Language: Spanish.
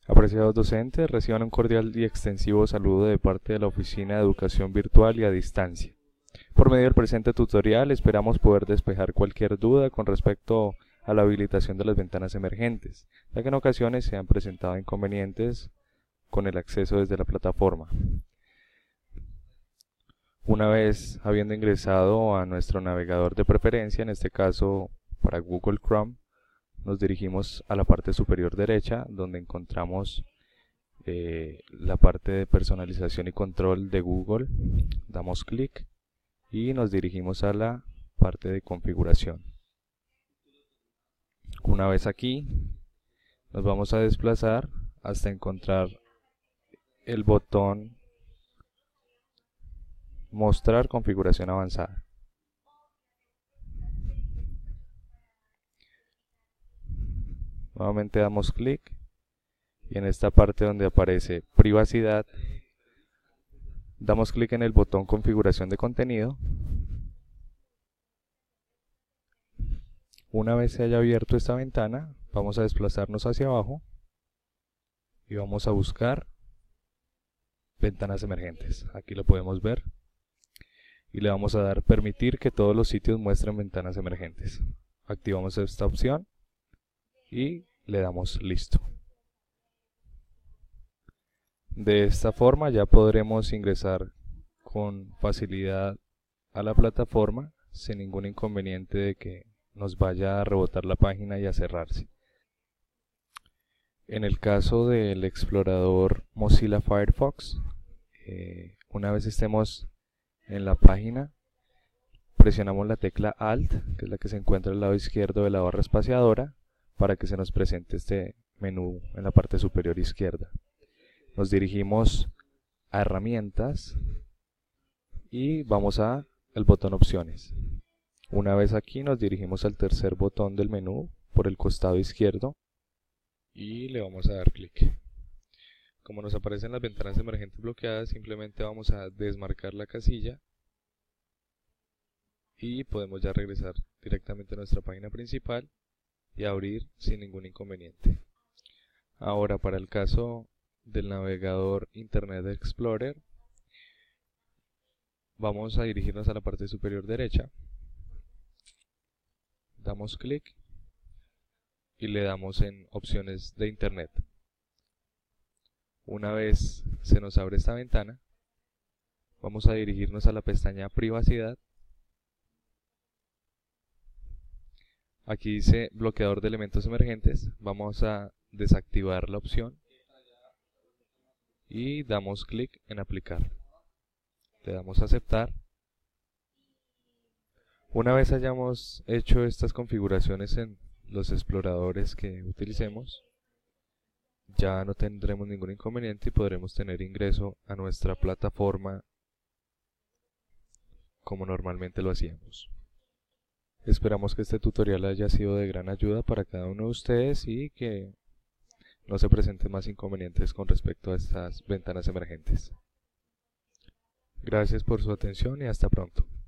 Apreciados docentes, reciban un cordial y extensivo saludo de parte de la Oficina de Educación Virtual y a Distancia. Por medio del presente tutorial esperamos poder despejar cualquier duda con respecto a la habilitación de las ventanas emergentes, ya que en ocasiones se han presentado inconvenientes con el acceso desde la plataforma. Una vez habiendo ingresado a nuestro navegador de preferencia, en este caso para Google Chrome, nos dirigimos a la parte superior derecha donde encontramos la parte de personalización y control de Google. Damos clic y nos dirigimos a la parte de configuración. Una vez aquí, nos vamos a desplazar hasta encontrar el botón Mostrar configuración avanzada. Nuevamente damos clic y en esta parte donde aparece privacidad, damos clic en el botón configuración de contenido. Una vez se haya abierto esta ventana, vamos a desplazarnos hacia abajo y vamos a buscar ventanas emergentes. Aquí lo podemos ver y le vamos a dar permitir que todos los sitios muestren ventanas emergentes. Activamos esta opción y le damos listo. De esta forma ya podremos ingresar con facilidad a la plataforma sin ningún inconveniente de que nos vaya a rebotar la página y a cerrarse. En el caso del explorador Mozilla Firefox, una vez estemos en la página, presionamos la tecla Alt, que es la que se encuentra al lado izquierdo de la barra espaciadora, para que se nos presente este menú en la parte superior izquierda. Nos dirigimos a herramientas y vamos al botón opciones. Una vez aquí nos dirigimos al tercer botón del menú por el costado izquierdo y le vamos a dar clic. Como nos aparecen las ventanas emergentes bloqueadas, simplemente vamos a desmarcar la casilla y podemos ya regresar directamente a nuestra página principal y abrir sin ningún inconveniente. Ahora, para el caso del navegador Internet Explorer, vamos a dirigirnos a la parte superior derecha, damos clic y le damos en opciones de Internet. Una vez se nos abre esta ventana, vamos a dirigirnos a la pestaña Privacidad. Aquí dice bloqueador de elementos emergentes, vamos a desactivar la opción y damos clic en aplicar. Le damos a aceptar. Una vez hayamos hecho estas configuraciones en los exploradores que utilicemos, ya no tendremos ningún inconveniente y podremos tener ingreso a nuestra plataforma como normalmente lo hacíamos. Esperamos que este tutorial haya sido de gran ayuda para cada uno de ustedes y que no se presenten más inconvenientes con respecto a estas ventanas emergentes. Gracias por su atención y hasta pronto.